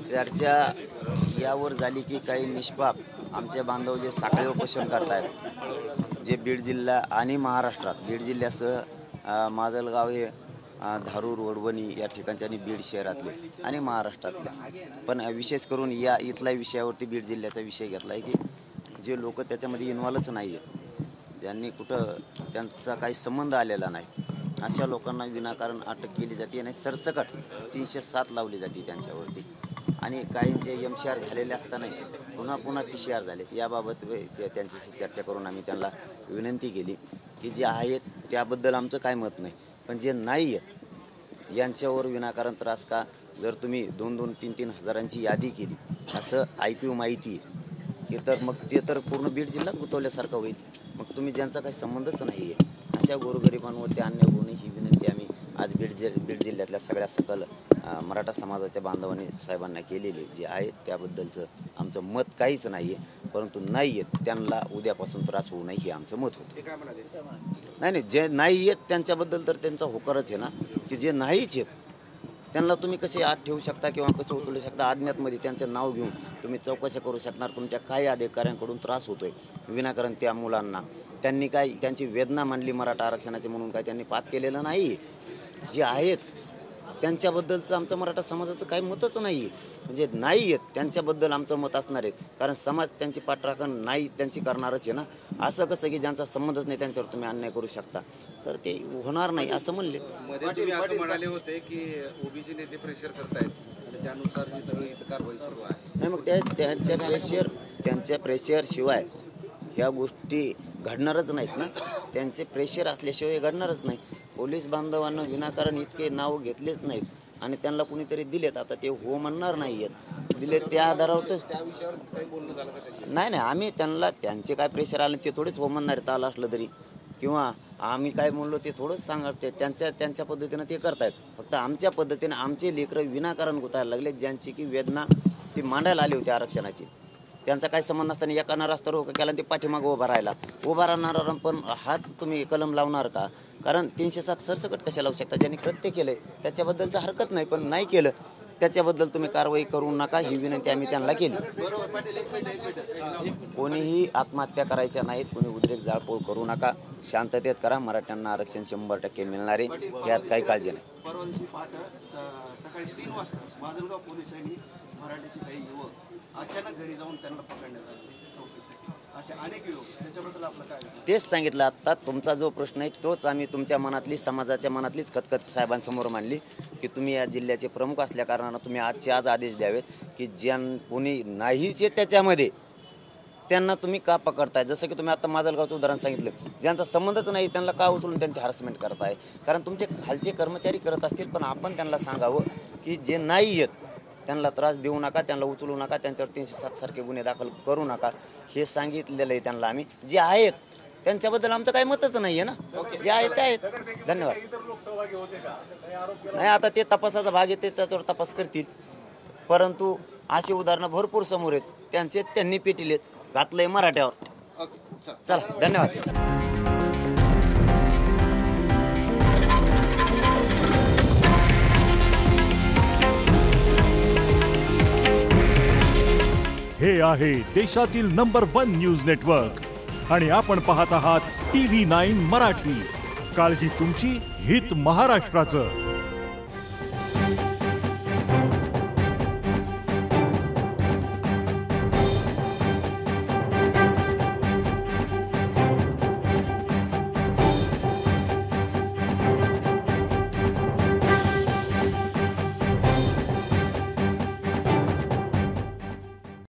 चर्चा यावर झाली की काही निष्पाप आमचे बांधव जे साखळी उपोषण करतायत, जे बीड जिल्हा आणि महाराष्ट्रात बीड जिल्ह्यासह माजलगाव हे धारूर वडवणी या ठिकाणचे आणि बीड शहरातले आणि महाराष्ट्रातले, पण विशेष करून या इथल्या विषयावरती बीड जिल्ह्याचा विषय घेतला आहे की जे लोक त्याच्यामध्ये इन्व्हॉल्वच नाही आहेत, ज्यांनी कुठं त्यांचा काही संबंध आलेला नाही, अशा लोकांना विनाकारण अटक केली जाते आणि सरसकट 307 लावली जाते त्यांच्यावरती. आणि काहींचे एमसीआर झालेले असतानाही पुन्हा पुन्हा PCR झाले. याबाबत त्यांच्याशी चर्चा करून आम्ही त्यांना विनंती केली की जे आहेत त्याबद्दल आमचं काय मत नाही, पण जे नाही आहेत यांच्यावर विनाकारण त्रास का. जर तुम्ही 2-2, 3-3 हजारांची यादी केली असं ऐकू माहिती की तर मग ते तर पूर्ण बीड जिल्हाच गुंतवल्यासारखं होईल. मग तुम्ही ज्यांचा काही संबंधच नाही आहे अशा गोरगरिबांवरती अन्याय होणे ही विनंती आम्ही आज बीड जिल्ह्यातल्या सगळ्या सकल मराठा समाजाच्या बांधवांनी साहेबांना केलेले जे आहेत त्याबद्दलचं आमचं मत काहीच नाही आहे, परंतु नाही आहेत त्यांना उद्यापासून त्रास होऊ नये हे आमचं मत होतं. नाही, जे नाही आहेत त्यांच्याबद्दल तर त्यांचा होकारच आहे ना, की जे नाहीच आहेत त्यांना तुम्ही कसे आत ठेवू शकता किंवा कसं उचलू शकता. अज्ञातमध्ये त्यांचं नाव घेऊन तुम्ही चौकशा करू शकणार. तुमच्या काही अधिकाऱ्यांकडून त्रास होतोय विनाकारण त्या मुलांना. त्यांनी काय त्यांची वेदना मांडली मराठा आरक्षणाचे म्हणून काय त्यांनी पाप केलेलं नाही. जे आहेत त्यांच्याबद्दलचं आमचं मराठा समाजाचं काही मतच नाही आहे. म्हणजे नाही आहेत त्यांच्याबद्दल आमचं मत असणार आहे, कारण समाज त्यांची पाठराखण नाही त्यांची करणारच आहे ना. असं कसं की ज्यांचा संबंधच नाही त्यांच्यावर तुम्ही अन्याय करू शकता, तर ते होणार नाही असं म्हणले. मध्ये तुम्ही असं म्हणाले होते की ओबीसी नेते प्रेशर करतायत आणि त्यानुसार ही सगळी कारवाई सुरू आहे. नाही, मग त्यांच्या प्रेशर शिवाय ह्या गोष्टी घडणारच नाहीत ना. त्यांचे प्रेशर असल्याशिवाय घडणारच नाही. पोलीस बांधवांना विनाकारण इतके नाव घेतलेच नाहीत आणि त्यांना कुणीतरी दिलेत. आता ते हो म्हणणार नाही आहेत, दिले त्या आधारावर तर त्या विषयावर काही बोलणं झालं का? नाही, आम्ही त्यांना त्यांचे काय प्रेशर आले ते थोडेच हो म्हणणार आहेत आलं असलं तरी, किंवा आम्ही काय म्हणलो ते थोडंच सांगते. त्यांच्या पद्धतीनं ते करतायत. फक्त आमच्या पद्धतीने आमचे लेकरं विनाकारण गुतायला लागले, ज्यांची की वेदना ती मांडायला आली होती आरक्षणाची. त्यांचा काही संबंध नसताना एकानं रस्ता रोका केला ते पाठीमागं उभा राहणार पण हाच तुम्ही कलम लावणार का? कारण 307 सरसकट कशा लावू शकता? ज्यांनी कृत्य केलंय त्याच्याबद्दलचं हरकत नाही, पण नाही केलं त्याच्याबद्दल तुम्ही कारवाई करू नका ही विनंती आम्ही त्यांना केली. कोणीही आत्महत्या करायच्या नाहीत, कोणी उद्रेक जाळपोळ करू नका, शांततेत करा. मराठ्यांना आरक्षण 100% मिळणार आहे, यात काही काळजी नाही. परवा दिवशी सकाळी 3 वाजता माजलगाव पोलिसांनी मराठ्याचे काही युवक अचानक घरी जाऊन त्यांना पकडण्यात आले चौकशीसाठी. असे अनेक युवक, त्याच्याबद्दल आपलं काय? तेच सांगितलं आत्ता. तुमचा जो प्रश्न आहे तोच आम्ही तुमच्या मनातली समाजाच्या मनातलीच खतखत साहेबांसमोर मांडली की तुम्ही या जिल्ह्याचे प्रमुख असल्या कारणानं तुम्ही आजचे आज आदेश द्यावेत की कोणी नाहीच आहे त्याच्यामध्ये त्यांना तुम्ही का पकडताय. जसं की तुम्ही आता माजलगावचं उदाहरण सांगितलं, ज्यांचा संबंधच नाही त्यांना का उचलून त्यांची हॅरसमेंट करताय. कारण तुमचे खालचे कर्मचारी करत असतील, पण आपण त्यांना सांगावं की जे नाही आहेत त्यांना त्रास देऊ नका, त्यांना उचलू नका, त्यांच्यावर 307 सारखे गुन्हे दाखल करू नका हे सांगितलेलं आहे त्यांना आम्ही. जे आहेत त्यांच्याबद्दल आमचं काही मतच नाही आहे ना. जे आहेत ते आहेत. धन्यवाद. नाही, आता ते तपासाचा भाग आहे, ते त्याच्यावर तपास करतील, परंतु अशी उदाहरणं भरपूर समोर आहेत. त्यांनी पेटिलेत घातलंय मराठ्यावर. चला, धन्यवाद. हे आहे देशातील नंबर 1 न्यूज नेटवर्क आणि आपण पाहत आहात TV9 मराठी. काळजी तुमची, हित महाराष्ट्राचं.